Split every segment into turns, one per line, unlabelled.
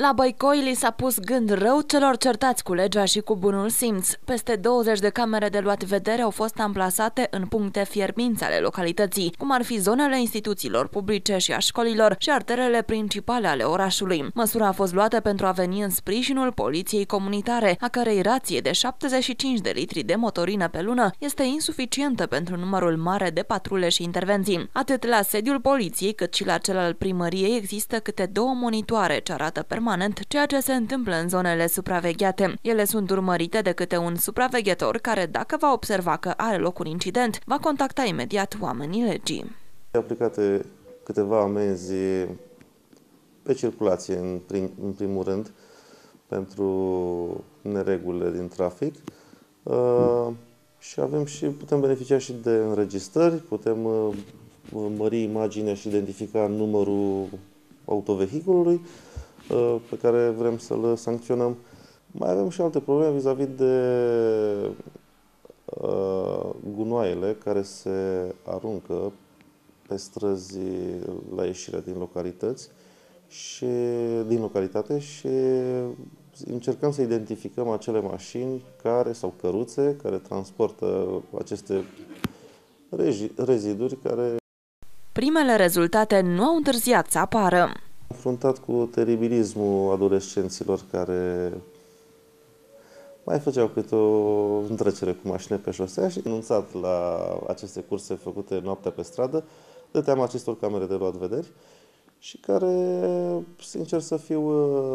La Băicoi li s-a pus gând rău celor certați cu legea și cu bunul simț. Peste 20 de camere de luat vedere au fost amplasate în puncte fierbinți ale localității, cum ar fi zonele instituțiilor publice și a școlilor și arterele principale ale orașului. Măsura a fost luată pentru a veni în sprijinul poliției comunitare, a cărei rație de 75 de litri de motorină pe lună este insuficientă pentru numărul mare de patrule și intervenții. Atât la sediul poliției cât și la cel al primăriei există câte 2 monitoare ce arată permanent ceea ce se întâmplă în zonele supravegheate. Ele sunt urmărite de câte un supraveghetor care, dacă va observa că are loc un incident, va contacta imediat oamenii legii.
Aplicate câteva amenzi pe circulație, în primul rând, pentru neregulile din trafic. Și putem beneficia și de înregistrări, putem mări imaginea și identifica numărul autovehiculului pe care vrem să-l sancționăm. Mai avem și alte probleme vis-a-vis de gunoaiele care se aruncă pe străzi la ieșirea din localitate și încercăm să identificăm acele mașini sau căruțe care transportă aceste reziduri care...
Primele rezultate nu au întârziat să apară.
Confruntat cu teribilismul adolescenților care mai făceau câte o întrecere cu mașini pe șosea și anunțat la aceste curse făcute noaptea pe stradă, de teama acestor camere de luat vederi și care, sincer să fiu,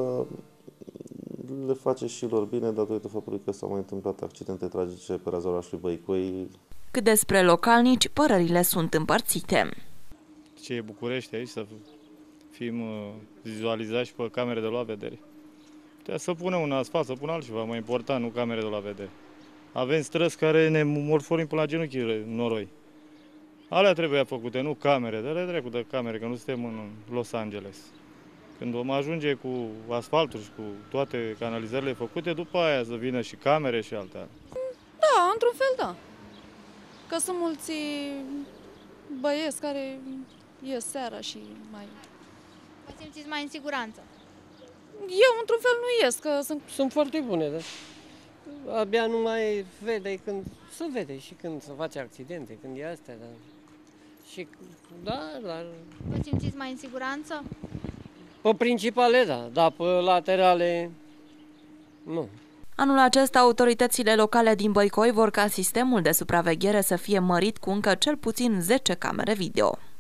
le face și lor bine datorită faptului că s-au mai întâmplat accidente tragice pe raza orașului Băicoi.
Cât despre localnici, părerile sunt împărțite.
Ce e București aici să fim vizualizați pe camere de luat vedere. Trebuie să punem un asfalt, să punem altceva mai important, nu camere de luat vedere. Avem străzi care ne morforim până la genunchi noroi. Alea trebuie făcute, nu camere, de trecut de camere, că nu suntem în Los Angeles. Când vom ajunge cu asfaltul și cu toate canalizările făcute, după aia să vină și camere și altele.
Da, într-un fel da. Că sunt mulți băieți care ies seara și mai...
Vă simțiți mai în siguranță?
Eu, într-un fel, nu ies, că
sunt foarte bune, da? Abia nu mai vede când se vede și când se face accidente, când e astea, da? Și, da, dar...
Vă simțiți mai în siguranță?
Pe principale, da, dar pe laterale, nu.
Anul acesta, autoritățile locale din Băicoi vor ca sistemul de supraveghere să fie mărit cu încă cel puțin 10 camere video.